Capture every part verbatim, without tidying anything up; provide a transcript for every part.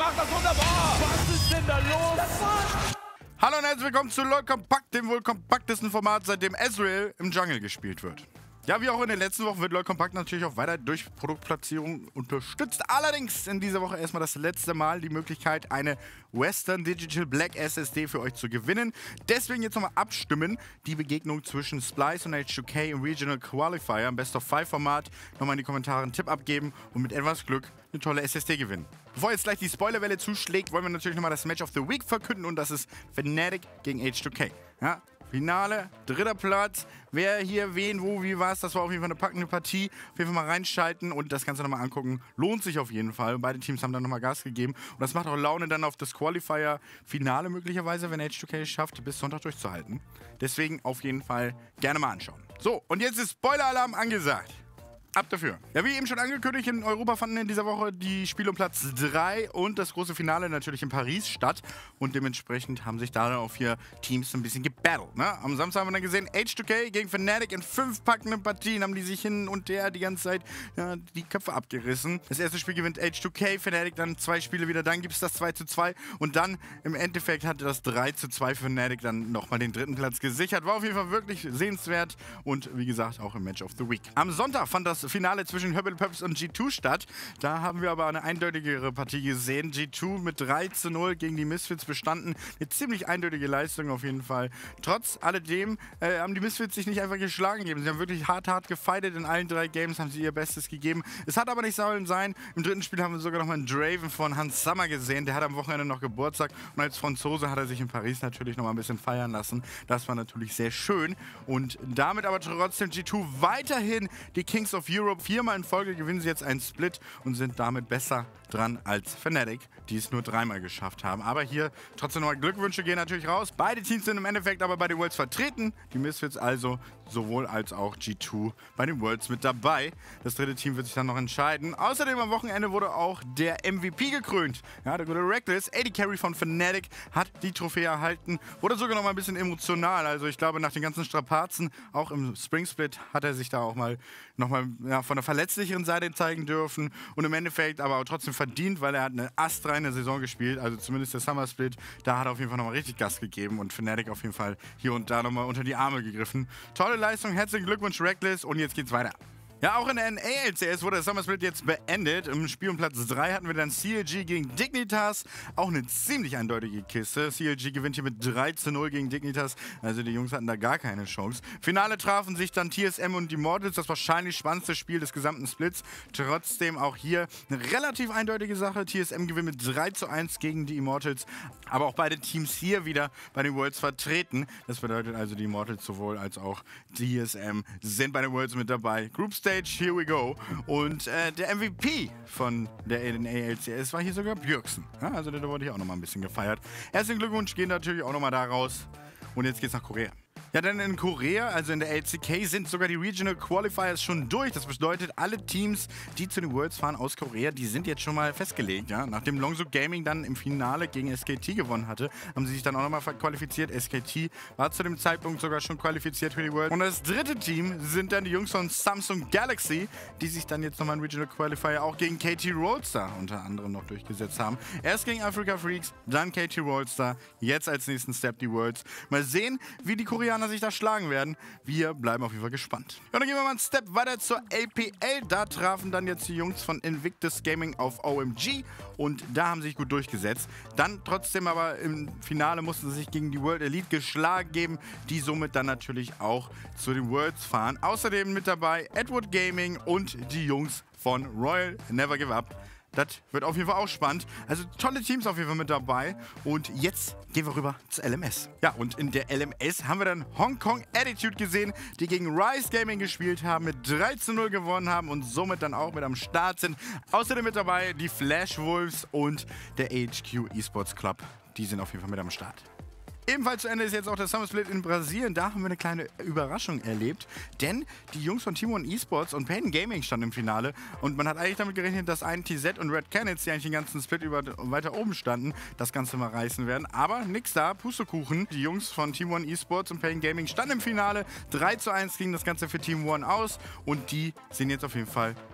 macht das wunderbar. Was ist denn da los? Hallo und herzlich willkommen zu LoL Kompakt, dem wohl kompaktesten Format, seitdem Ezreal im Jungle gespielt wird. Ja, wie auch in den letzten Wochen wird LoL Kompakt natürlich auch weiter durch Produktplatzierung unterstützt. Allerdings in dieser Woche erstmal das letzte Mal die Möglichkeit, eine Western Digital Black S S D für euch zu gewinnen. Deswegen jetzt nochmal abstimmen. Die Begegnung zwischen Splyce und H zwei K im Regional Qualifier im Best of Five Format. Nochmal in die Kommentare einen Tipp abgeben und mit etwas Glück eine tolle S S D gewinnen. Bevor jetzt gleich die Spoilerwelle zuschlägt, wollen wir natürlich nochmal das Match of the Week verkünden und das ist Fnatic gegen H zwei K. Ja, Finale, dritter Platz. Wer hier, wen, wo, wie, was. Das war auf jeden Fall eine packende Partie. Auf jeden Fall mal reinschalten und das Ganze nochmal angucken. Lohnt sich auf jeden Fall. Beide Teams haben dann nochmal Gas gegeben. Und das macht auch Laune dann auf das Qualifier-Finale möglicherweise, wenn H zwei K es schafft, bis Sonntag durchzuhalten. Deswegen auf jeden Fall gerne mal anschauen. So, und jetzt ist Spoiler-Alarm angesagt. Ab dafür. Ja, wie eben schon angekündigt, in Europa fanden in dieser Woche die Spiele um Platz drei und das große Finale natürlich in Paris statt. Und dementsprechend haben sich da auch vier Teams ein bisschen gebattelt. Ne? Am Samstag haben wir dann gesehen, H zwei K gegen Fnatic in fünf packenden Partien haben die sich hin und her die ganze Zeit ja, die Köpfe abgerissen. Das erste Spiel gewinnt H zwei K, Fnatic dann zwei Spiele wieder, dann gibt es das zwei zu zwei und dann im Endeffekt hatte das drei zu zwei für Fnatic dann nochmal den dritten Platz gesichert. War auf jeden Fall wirklich sehenswert und wie gesagt auch im Match of the Week. Am Sonntag fand das Finale zwischen Hurblepups und G zwei statt. Da haben wir aber eine eindeutigere Partie gesehen. G zwei mit drei zu null gegen die Misfits bestanden. Eine ziemlich eindeutige Leistung auf jeden Fall. Trotz alledem äh, haben die Misfits sich nicht einfach geschlagen gegeben. Sie haben wirklich hart, hart gefightet. In allen drei Games haben sie ihr Bestes gegeben. Es hat aber nicht sollen sein. Im dritten Spiel haben wir sogar noch mal einen Draven von Hans Sommer gesehen. Der hat am Wochenende noch Geburtstag und als Franzose hat er sich in Paris natürlich noch mal ein bisschen feiern lassen. Das war natürlich sehr schön und damit aber trotzdem G zwei weiterhin die Kings of Europe. Viermal in Folge gewinnen sie jetzt einen Split und sind damit besser dran als Fnatic, die es nur dreimal geschafft haben. Aber hier trotzdem nochmal Glückwünsche gehen natürlich raus. Beide Teams sind im Endeffekt aber bei den Worlds vertreten. Die Misfits also sowohl als auch G zwei bei den Worlds mit dabei. Das dritte Team wird sich dann noch entscheiden. Außerdem am Wochenende wurde auch der M V P gekrönt. Ja, der gute Reckless, A D Carry von Fnatic, hat die Trophäe erhalten. Wurde sogar noch mal ein bisschen emotional. Also ich glaube, nach den ganzen Strapazen, auch im Spring Split, hat er sich da auch mal noch mal ja, von der verletzlicheren Seite zeigen dürfen. Und im Endeffekt aber auch trotzdem verdient, weil er hat eine astreine Saison gespielt. Also zumindest der Summer Split, da hat er auf jeden Fall noch mal richtig Gas gegeben und Fnatic auf jeden Fall hier und da noch mal unter die Arme gegriffen. Tolle Leistung, herzlichen Glückwunsch Reckless und jetzt geht's weiter. Ja, auch in der N A L C S wurde der Summer Split jetzt beendet. Im Spiel um Platz drei hatten wir dann C L G gegen Dignitas. Auch eine ziemlich eindeutige Kiste. C L G gewinnt hier mit drei zu null gegen Dignitas. Also die Jungs hatten da gar keine Chance. Finale trafen sich dann T S M und Immortals. Das wahrscheinlich spannendste Spiel des gesamten Splits. Trotzdem auch hier eine relativ eindeutige Sache. T S M gewinnt mit drei zu eins gegen die Immortals. Aber auch beide Teams hier wieder bei den Worlds vertreten. Das bedeutet also, die Immortals sowohl als auch T S M sind bei den Worlds mit dabei. Group Stage, here we go. Und äh, der M V P von der N A L C S war hier sogar Björksen. Ja, also da wurde ich auch nochmal ein bisschen gefeiert. Herzlichen Glückwunsch gehen natürlich auch nochmal da raus. Und jetzt geht's nach Korea. Ja, denn in Korea, also in der L C K, sind sogar die Regional Qualifiers schon durch. Das bedeutet, alle Teams, die zu den Worlds fahren aus Korea, die sind jetzt schon mal festgelegt. Ja? Nachdem Longzhou Gaming dann im Finale gegen S K T gewonnen hatte, haben sie sich dann auch nochmal qualifiziert. S K T war zu dem Zeitpunkt sogar schon qualifiziert für die Worlds. Und das dritte Team sind dann die Jungs von Samsung Galaxy, die sich dann jetzt nochmal im Regional Qualifier auch gegen K T Rolster unter anderem noch durchgesetzt haben. Erst gegen Africa Freaks, dann K T Rolster, jetzt als nächsten Step die Worlds. Mal sehen, wie die Koreaner sich da schlagen werden. Wir bleiben auf jeden Fall gespannt. Ja, dann gehen wir mal einen Step weiter zur L P L. Da trafen dann jetzt die Jungs von Invictus Gaming auf O M G und da haben sie sich gut durchgesetzt. Dann trotzdem aber im Finale mussten sie sich gegen die World Elite geschlagen geben, die somit dann natürlich auch zu den Worlds fahren. Außerdem mit dabei Edward Gaming und die Jungs von Royal Never Give Up. Das wird auf jeden Fall auch spannend. Also tolle Teams auf jeden Fall mit dabei. Und jetzt gehen wir rüber zur L M S. Ja, und in der L M S haben wir dann Hong Kong Attitude gesehen, die gegen Rise Gaming gespielt haben, mit drei zu null gewonnen haben und somit dann auch mit am Start sind. Außerdem mit dabei die Flash Wolves und der A H Q Esports Club. Die sind auf jeden Fall mit am Start. Ebenfalls zu Ende ist jetzt auch der Summer Split in Brasilien. Da haben wir eine kleine Überraschung erlebt, denn die Jungs von Team One Esports und Payton Gaming standen im Finale und man hat eigentlich damit gerechnet, dass ein T Z und Red Canids, die eigentlich den ganzen Split über, weiter oben standen, das Ganze mal reißen werden. Aber nix da, Pustekuchen. Die Jungs von Team One Esports und Payton Gaming standen im Finale. drei zu eins ging das Ganze für Team One aus und die sind jetzt auf jeden Fall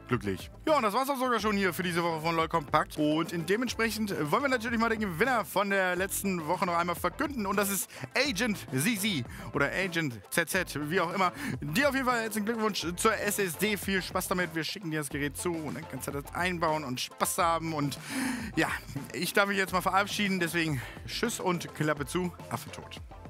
glücklich. Ja, und das war's auch sogar schon hier für diese Woche von LOL Kompakt. Und dementsprechend wollen wir natürlich mal den Gewinner von der letzten Woche noch einmal verkünden. Und das ist Agent Z Z oder Agent Z Z, wie auch immer. Dir auf jeden Fall herzlichen Glückwunsch zur S S D. Viel Spaß damit. Wir schicken dir das Gerät zu und dann kannst du das einbauen und Spaß haben. Und ja, ich darf mich jetzt mal verabschieden. Deswegen Tschüss und Klappe zu. Affe tot.